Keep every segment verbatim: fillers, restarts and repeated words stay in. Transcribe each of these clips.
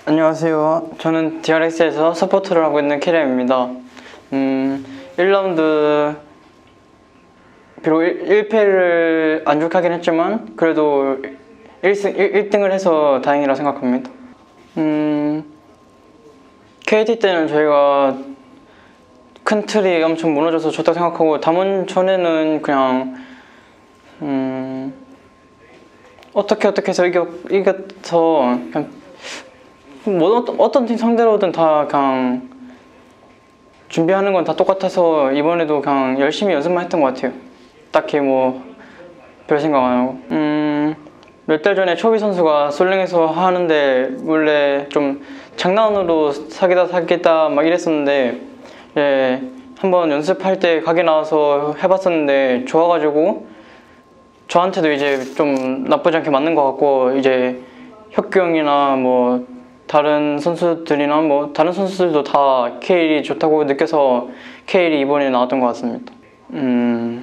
안녕하세요. 저는 디알엑스에서 서포터를 하고 있는 캐리입니다. 음, 일 라운드 비록 일 패를 안족하긴 했지만 그래도 일 승, 일 등을 해서 다행이라 생각합니다. 음, 케이티 때는 저희가 큰 틀이 엄청 무너져서 좋다고 생각하고, 담원전에는 그냥 음, 어떻게 어떻게 해서 이겨, 이겨서 그냥 뭐 어떤, 어떤 팀 상대로든 다 그냥 준비하는 건 다 똑같아서 이번에도 그냥 열심히 연습만 했던 것 같아요. 딱히 뭐 별 생각 안 하고. 음, 몇 달 전에 초비 선수가 솔랭에서 하는데 원래 좀 장난으로 사귀다 사귀다 막 이랬었는데, 예, 한번 연습할 때 가게 나와서 해봤었는데 좋아가지고 저한테도 이제 좀 나쁘지 않게 맞는 것 같고, 이제 혁규 형이나 뭐 다른 선수들이나 뭐 다른 선수들도 다 케일이 좋다고 느껴서 케일이 이번에 나왔던 것 같습니다. 음,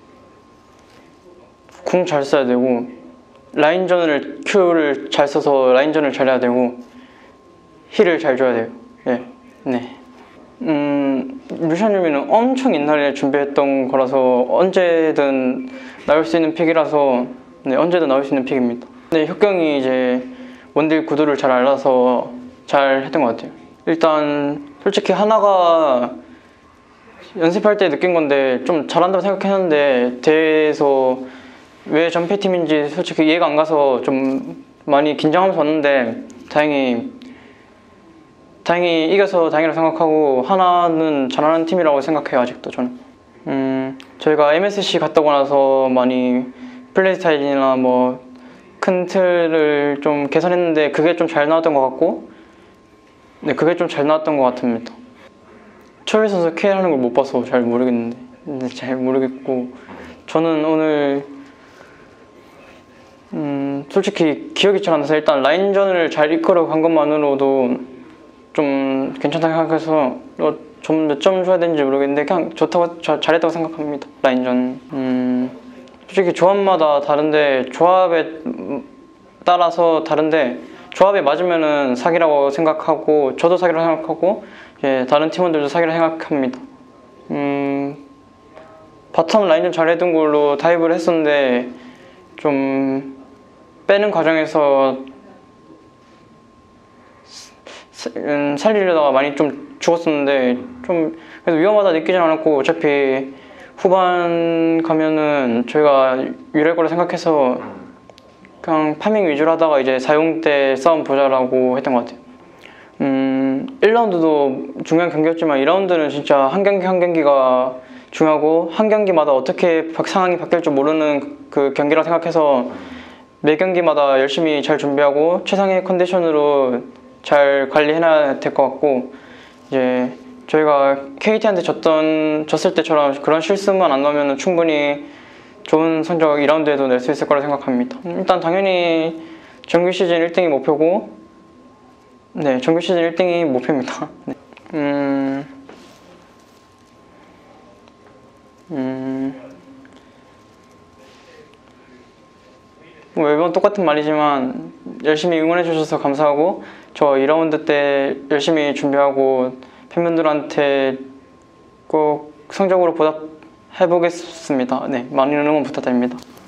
궁 잘 써야 되고, 라인전을 Q를 잘 써서 라인전을 잘해야 되고, 힐을 잘 줘야 돼요. 예, 네. 음, 루시안 유미는 엄청 옛날에 준비했던 거라서 언제든 나올 수 있는 픽이라서, 네, 언제든 나올 수 있는 픽입니다. 근데 혁경이 이제 원딜 구도를 잘 알아서 잘 했던 것 같아요. 일단 솔직히 하나가 연습할 때 느낀 건데 좀 잘한다고 생각했는데 대회에서 왜 전패팀인지 솔직히 이해가 안 가서 좀 많이 긴장하면서 왔는데, 다행히 다행히 이겨서 다행이라고 생각하고, 하나는 잘하는 팀이라고 생각해요. 아직도 저는. 음, 저희가 엠에스씨 갔다 오고 나서 많이 플레이 스타일이나 뭐 큰 틀을 좀 개선했는데 그게 좀 잘 나왔던 것 같고, 네, 그게 좀 잘 나왔던 것 같습니다. 초비 선수 케일 하는 걸 못 봐서 잘 모르겠는데, 네, 잘 모르겠고, 저는 오늘 음, 솔직히 기억이 잘 안 나서 일단 라인전을 잘 이끌어 간 것만으로도 좀 괜찮다고 생각해서 어, 좀 몇 점 줘야 되는지 모르겠는데 그냥 좋다고, 자, 잘했다고 생각합니다. 라인전. 음, 솔직히 조합마다 다른데, 조합에 따라서 다른데, 조합에 맞으면은 사기라고 생각하고, 저도 사기라고 생각하고, 예, 다른 팀원들도 사기라고 생각합니다. 음, 바텀 라인전 잘해둔 걸로 다이브를 했었는데 좀 빼는 과정에서 음, 살리려다가 많이 좀 죽었었는데 좀 그래도 위험하다 느끼진 않았고, 어차피 후반 가면은 저희가 유리할 거라 생각해서 그냥 파밍 위주로 하다가 이제 사용 때 싸움 보자라고 했던 것 같아요. 음, 일 라운드도 중요한 경기였지만 이 라운드는 진짜 한 경기 한 경기가 중요하고, 한 경기마다 어떻게 상황이 바뀔 줄 모르는 그 경기라 생각해서 매 경기마다 열심히 잘 준비하고 최상의 컨디션으로 잘 관리해놔야 될 것 같고, 이제 저희가 케이티한테 졌던, 졌을 때처럼 그런 실수만 안 나오면 충분히 좋은 성적 이 라운드에도 낼 수 있을 거라 생각합니다. 일단 당연히 정규 시즌 일 등이 목표고, 네, 정규 시즌 일 등이 목표입니다. 네. 음, 음, 뭐 매번 똑같은 말이지만 열심히 응원해 주셔서 감사하고, 저 이 라운드 때 열심히 준비하고 팬분들한테 꼭 성적으로 보답해 보겠습니다. 네, 많은 응원 부탁드립니다.